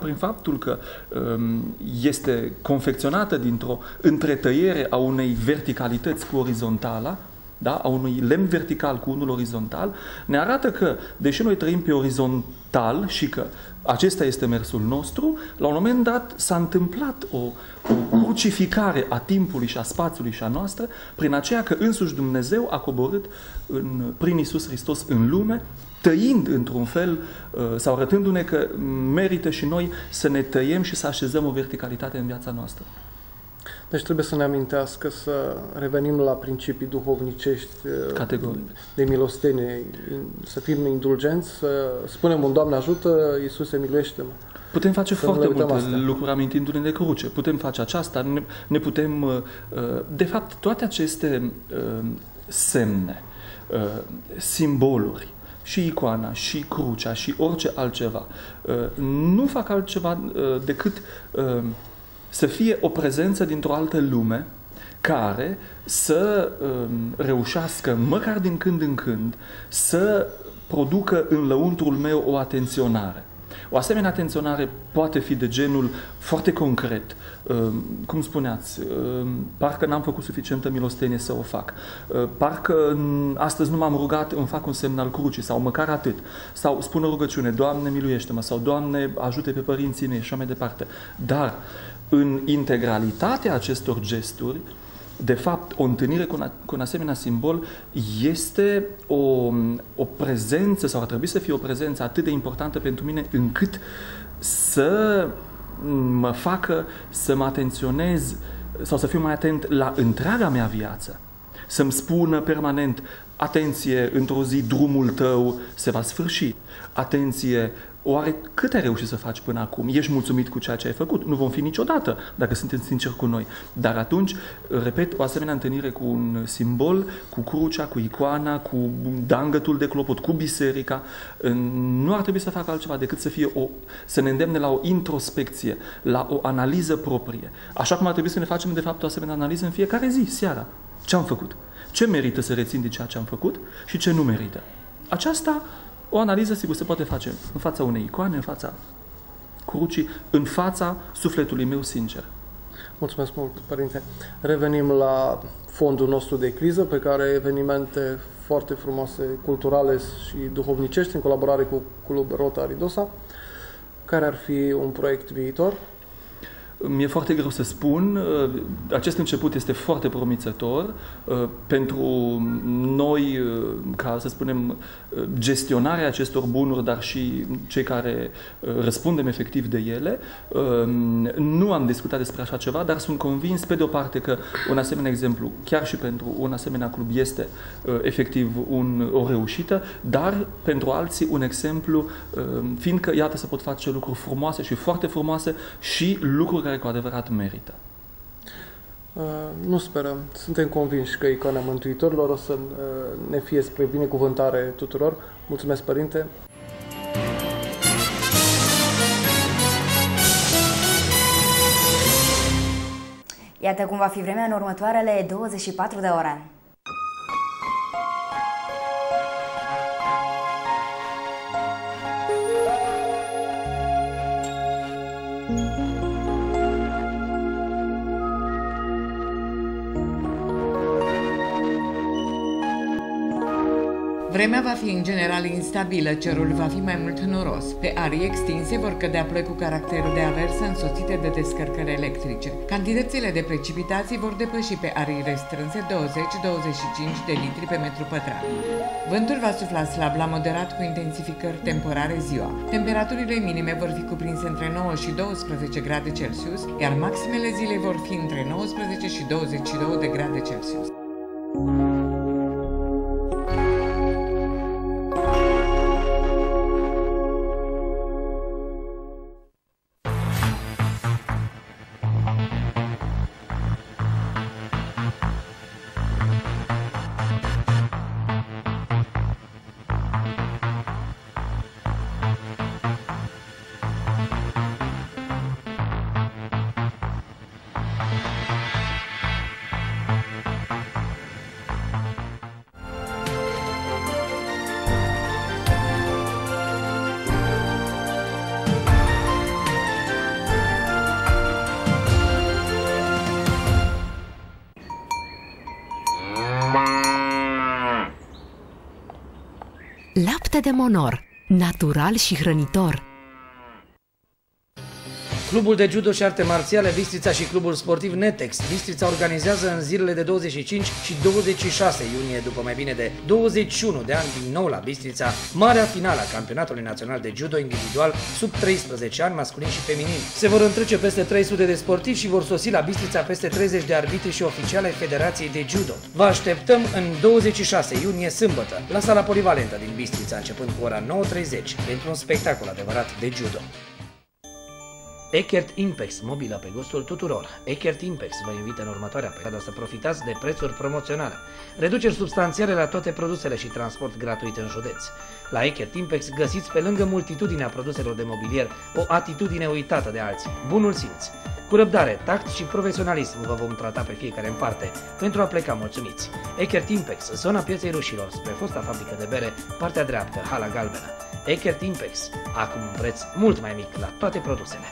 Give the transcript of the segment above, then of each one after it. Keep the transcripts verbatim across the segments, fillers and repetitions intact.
prin faptul că um, este confecționată dintr-o întretăiere a unei verticalități cu orizontala, da? A unui lemn vertical cu unul orizontal, ne arată că, deși noi trăim pe orizontal și că acesta este mersul nostru, la un moment dat s-a întâmplat o, o crucificare a timpului și a spațiului și a noastră, prin aceea că însuși Dumnezeu a coborât în, prin Iisus Hristos în lume, tăind într-un fel sau arătându-ne că merită și noi să ne tăiem și să așezăm o verticalitate în viața noastră. Deci trebuie să ne amintească să revenim la principii duhovnicești categoric de milostenie, să fim indulgenți, să spunem un Doamne ajută, Iisuse miluiește-mă. Putem face să foarte multe astea. lucruri amintindu-ne de cruce. Putem face aceasta, ne, ne putem... De fapt, toate aceste semne, simboluri, și icoana, și crucea, și orice altceva, nu fac altceva decât să fie o prezență dintr-o altă lume care să reușească, măcar din când în când, să producă în lăuntrul meu o atenționare. O asemenea atenționare poate fi de genul foarte concret. Cum spuneați, parcă n-am făcut suficientă milostenie să o fac. Parcă astăzi nu m-am rugat, îmi fac un semn al crucii, sau măcar atât. Sau spun o rugăciune, Doamne miluiește-mă, sau Doamne ajute pe părinții mei și așa mai departe. Dar în integralitatea acestor gesturi, de fapt, o întâlnire cu un, cu un asemenea simbol este o, o prezență, sau ar trebui să fie o prezență atât de importantă pentru mine, încât să mă facă să mă atenționez sau să fiu mai atent la întreaga mea viață. Să-mi spună permanent, atenție, într-o zi drumul tău se va sfârși. Atenție, oare cât ai reușit să faci până acum? Ești mulțumit cu ceea ce ai făcut? Nu vom fi niciodată, dacă suntem sinceri cu noi. Dar atunci, repet, o asemenea întâlnire cu un simbol, cu crucea, cu icoana, cu dangătul de clopot, cu biserica, nu ar trebui să facă altceva decât să, fie o, să ne îndemne la o introspecție, la o analiză proprie. Așa cum ar trebui să ne facem, de fapt, o asemenea analiză în fiecare zi, seara. Ce am făcut? Ce merită să rețin din ceea ce am făcut și ce nu merită? Aceasta, o analiză, sigur, se poate face în fața unei icoane, în fața crucii, în fața sufletului meu sincer. Mulțumesc mult, Părinte. Revenim la fondul nostru de criză, pe care evenimente foarte frumoase, culturale și duhovnicești, în colaborare cu Club Rotary Dosa. Care ar fi un proiect viitor? Mi-e foarte greu să spun. Acest început este foarte promițător pentru noi, ca să spunem, gestionarea acestor bunuri, dar și cei care răspundem efectiv de ele. Nu am discutat despre așa ceva, dar sunt convins, pe de o parte, că un asemenea exemplu, chiar și pentru un asemenea club, este efectiv un, o reușită, dar pentru alții un exemplu, fiindcă, iată, se pot face lucruri frumoase și foarte frumoase și lucruri care cu adevărat merită. Uh, nu sperăm. Suntem convinși că icoana Mântuitorilor o să uh, ne fie spre binecuvântare tuturor. Mulțumesc, Părinte! Iată cum va fi vremea în următoarele douăzeci și patru de ore. Vremea va fi în general instabilă, cerul va fi mai mult noros. Pe arii extinse vor cădea ploi cu caracter de aversă însoțite de descărcări electrice. Cantitățile de precipitații vor depăși pe arii restrânse douăzeci - douăzeci și cinci de litri pe metru pătrat. Vântul va sufla slab la moderat cu intensificări temporare ziua. Temperaturile minime vor fi cuprinse între nouă și douăsprezece grade Celsius, iar maximele zilei vor fi între nouăsprezece și douăzeci și două de grade Celsius. Lapte de Monor, natural și hrănitor. Clubul de judo și arte marțiale Bistrița și clubul sportiv Netex Bistrița organizează în zilele de douăzeci și cinci și douăzeci și șase iunie, după mai bine de douăzeci și unu de ani din nou la Bistrița, marea finală a campionatului național de judo individual sub treisprezece ani, masculin și feminin. Se vor întrece peste trei sute de sportivi și vor sosi la Bistrița peste treizeci de arbitri și oficiali ai Federației de Judo. Vă așteptăm în douăzeci și șase iunie, sâmbătă, la sala polivalentă din Bistrița, începând cu ora nouă și treizeci, pentru un spectacol adevărat de judo. Eckert Impex, mobilă pe gustul tuturor. Eckert Impex vă invită în următoarea perioadă să profitați de prețuri promoționale, reduceri substanțiale la toate produsele și transport gratuit în județ. La Eckert Impex găsiți, pe lângă multitudinea produselor de mobilier, o atitudine uitată de alții, bunul simț. Cu răbdare, tact și profesionalism vă vom trata pe fiecare în parte pentru a pleca mulțumiți. Eckert Impex, zona Pieței Rușilor, spre fosta fabrică de bere, partea dreaptă, hala galbenă. Eckert Impex, acum un preț mult mai mic la toate produsele.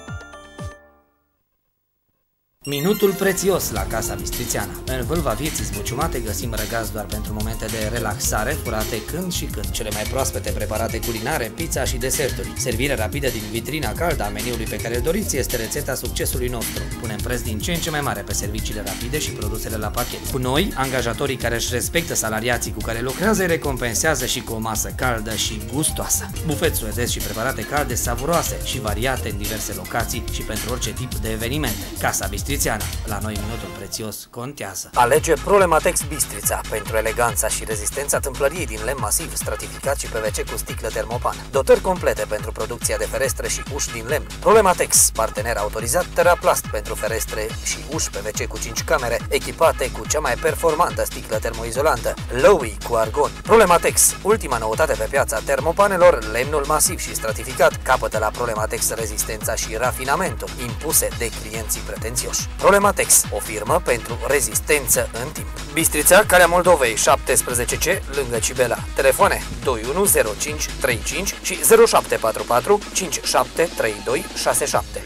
Minutul prețios la Casa Bistrițeană. În vâlva vieții zbuciumate găsim răgaz doar pentru momente de relaxare, furate când și când. Cele mai proaspete preparate culinare, pizza și deserturi. Servire rapidă din vitrina caldă a meniului pe care îl doriți este rețeta succesului nostru. Punem preț din ce în ce mai mare pe serviciile rapide și produsele la pachet. Cu noi, angajatorii care își respectă salariații cu care lucrează îi recompensează și cu o masă caldă și gustoasă. Bufet suedez și preparate calde, savuroase și variate în diverse locații și pentru orice tip de evenimente. Casa Bistrițeană. La noi minutul prețios contează. Alege Problematex Bistrița pentru eleganța și rezistența tâmplăriei din lemn masiv, stratificat și P V C cu sticlă termopan. Dotări complete pentru producția de ferestre și uși din lemn. Problematex, partener autorizat Teraplast pentru ferestre și uși P V C cu cinci camere, echipate cu cea mai performantă sticlă termoizolantă, Lowy cu argon. Problematex, ultima noutate pe piața termopanelor, lemnul masiv și stratificat, capătă la Problematex rezistența și rafinamentul impuse de clienții pretențioși. Problematex, o firmă pentru rezistență în timp. Bistrița, Calea Moldovei, șaptesprezece C, lângă Cibela. Telefoane doi unu zero cinci trei cinci și zero șapte patru patru cinci șapte trei doi șase șapte.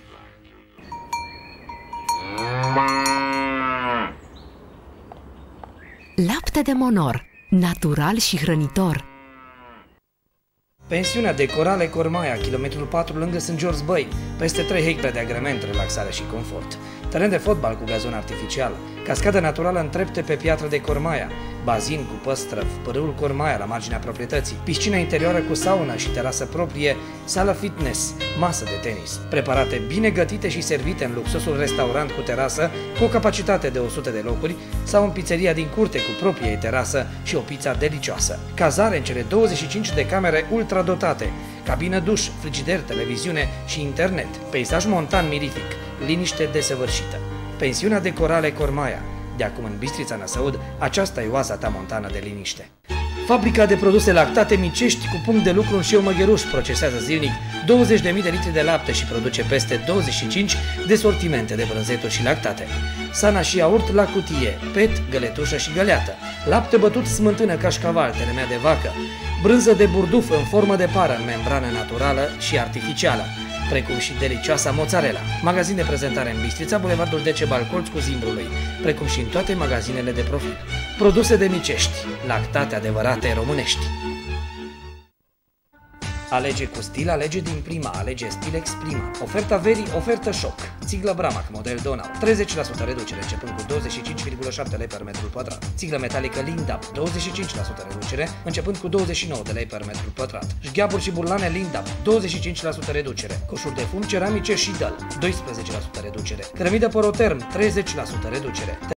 Lapte de Monor, natural și hrănitor. Pensiunea de Corale Cormaia, kilometrul patru lângă Sânt George Băi, peste trei hectare de agrement, relaxare și confort. Teren de fotbal cu gazon artificial, cascadă naturală în trepte pe piatră de Cormaia, bazin cu păstrăv, pârâul Cormaia la marginea proprietății, piscina interioară cu saună și terasă proprie, sală fitness, masă de tenis, preparate bine gătite și servite în luxosul restaurant cu terasă, cu o capacitate de o sută de locuri, sau în pizzeria din curte cu proprie terasă și o pizza delicioasă. Cazare în cele douăzeci și cinci de camere ultradotate, cabină duș, frigider, televiziune și internet, peisaj montan mirific, liniște desăvârșită. Pensiunea de Corale Cormaia. De acum în Bistrița Năsăud, aceasta e oaza ta montană de liniște. Fabrica de produse lactate Micești cu punct de lucru în Șeu Măgheruș procesează zilnic douăzeci de mii de litri de lapte și produce peste douăzeci și cinci de sortimente de brânzeturi și lactate. Sana și iaurt la cutie, pet, găletușă și găleată, lapte bătut, smântână, cașcaval, telemea de vacă, brânză de burduf în formă de pară în membrană naturală și artificială, precum și delicioasa mozzarella. Magazin de prezentare în Bistrița, Bulevardul Decebal Colț cu Zimbrului, precum și în toate magazinele de profil. Produse de Micești, lactate adevărate românești. Alege cu stil, alege din prima, alege Stilex Prima. Oferta verii, ofertă șoc. Țiglă Bramac, model Donau, treizeci la sută reducere, începând cu douăzeci și cinci virgulă șapte lei per metru pătrat. Țiglă metalică Lindab, douăzeci și cinci la sută reducere, începând cu douăzeci și nouă de lei per metru pătrat. Șgheaburi și burlane Lindab, douăzeci și cinci la sută reducere. Coșuri de fum ceramice Shidal, doisprezece la sută reducere. Cărămidă Poroterm, treizeci la sută reducere.